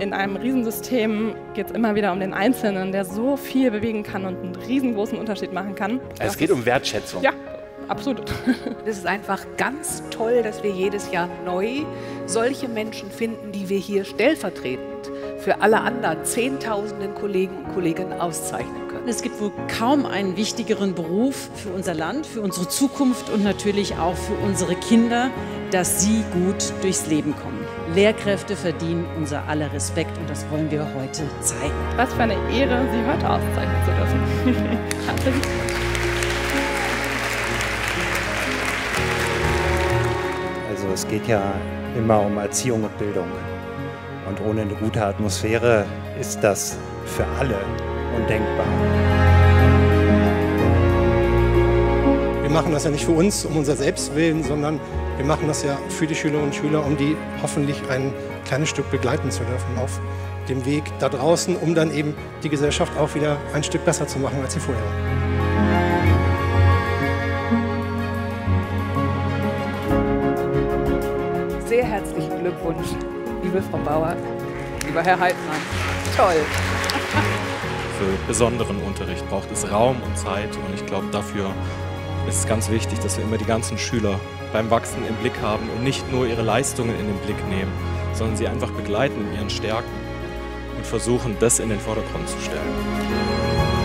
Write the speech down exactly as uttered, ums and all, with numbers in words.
In einem Riesensystem geht es immer wieder um den Einzelnen, der so viel bewegen kann und einen riesengroßen Unterschied machen kann. Also es geht um Wertschätzung. Ja, absolut. Es ist einfach ganz toll, dass wir jedes Jahr neu solche Menschen finden, die wir hier stellvertretend für alle anderen Zehntausenden Kollegen und Kolleginnen auszeichnen können. Es gibt wohl kaum einen wichtigeren Beruf für unser Land, für unsere Zukunft und natürlich auch für unsere Kinder, dass sie gut durchs Leben kommen. Lehrkräfte verdienen unser aller Respekt und das wollen wir heute zeigen. Was für eine Ehre, Sie heute auszeichnen zu dürfen. Herzlichen Glückwunsch. Also es geht ja immer um Erziehung und Bildung. Und ohne eine gute Atmosphäre ist das für alle undenkbar. Wir machen das ja nicht für uns, um unser Selbstwillen, sondern wir machen das ja für die Schülerinnen und Schüler, um die hoffentlich ein kleines Stück begleiten zu dürfen auf dem Weg da draußen, um dann eben die Gesellschaft auch wieder ein Stück besser zu machen, als sie vorher war. Sehr herzlichen Glückwunsch, liebe Frau Bauer, lieber Herr Heidmann. Toll. Für besonderen Unterricht braucht es Raum und Zeit und ich glaube, dafür ist es ganz wichtig, dass wir immer die ganzen Schüler beim Wachsen im Blick haben und nicht nur ihre Leistungen in den Blick nehmen, sondern sie einfach begleiten in ihren Stärken und versuchen, das in den Vordergrund zu stellen.